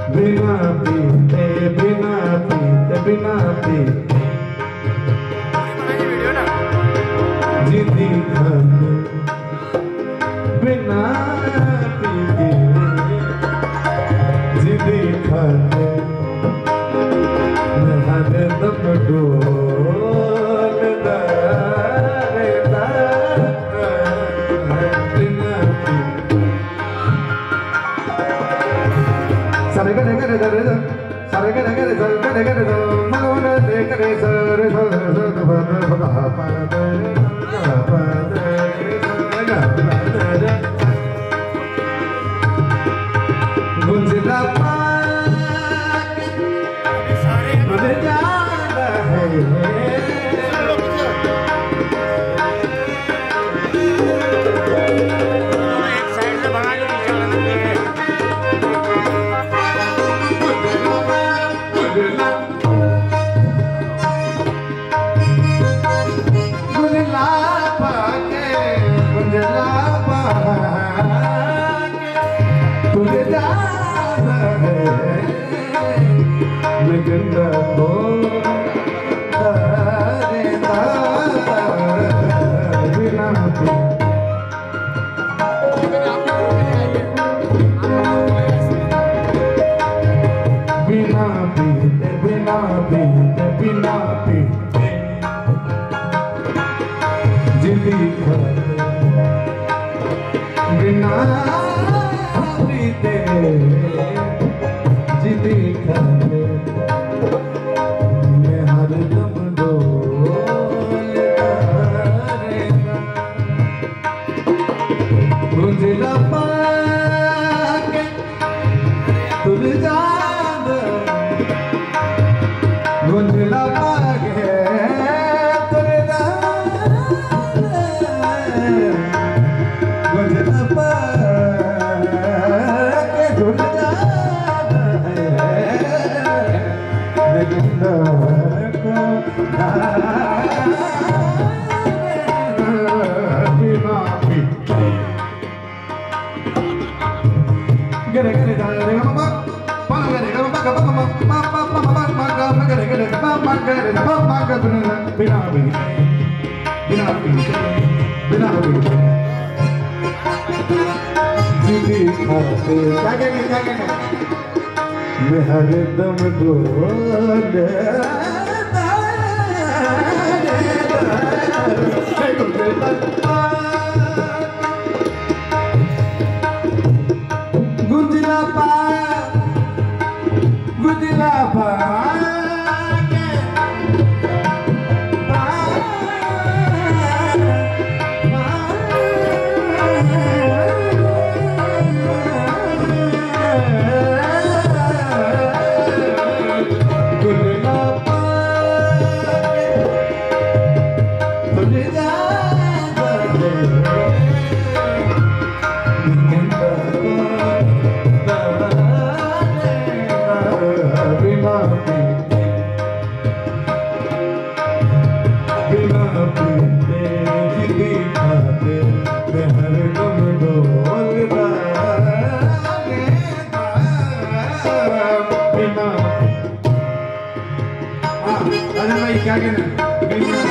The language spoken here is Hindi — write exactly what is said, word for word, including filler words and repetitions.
बिना पीते बिना पीते बिना पीते जिंदगी खाते बिना पीते जिंदगी खाते मैं हर दम डोलता रहता बिना पीते सारे करे करे करे सारे करे करे करे करे करे मनोने दे करे सारे सारे सारे भगवान भगवान गुंजला पाक मुझे जाना है एक साइड से भगा लो नीचे वाला गुंजला पाके गुंजला पाके तुझे जाना है मैं गंगा को बिना बिना पीते बिना पीते बिना पीते जिंदगी खाते बिना पीते जिंदगी खाते मैं हर दम डोलता रहता गुंजला पाके तुझ जान गुंजला पाके तुझ जान गुंजला पाके तुझ जान लेकिन को बिना पीते गरे गरे गरे मम्मा पान गरे गरे मम्मा मम्मा मम्मा मम्मा मम्मा गरे गरे मम्मा गरे मम्मा गरे बिना पीते बिना पीते बिना पीते जिंदगी खाते क्या कहने क्या कहने मैं हर दम डोलता गुंजला पा गुंजला पा क्या कहना